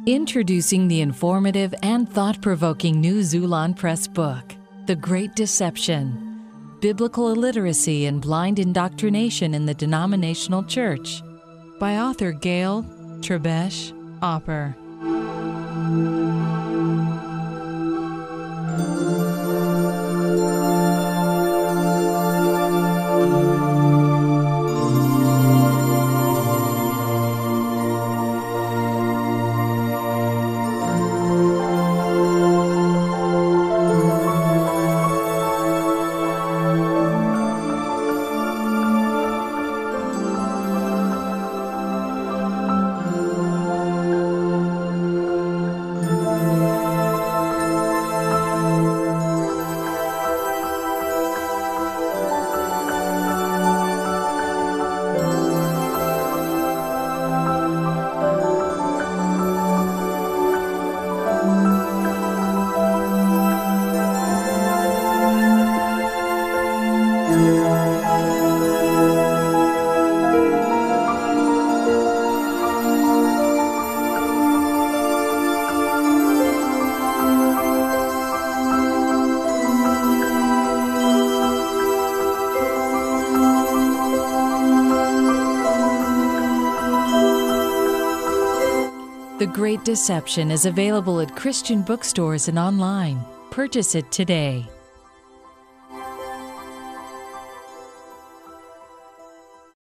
Introducing the informative and thought-provoking new Xulon Press book, The Great Deception, Biblical Illiteracy and Blind Indoctrination in the Denominational Church, by author Gail Trebesch Opper. The Great Deception is available at Christian bookstores and online. Purchase it today.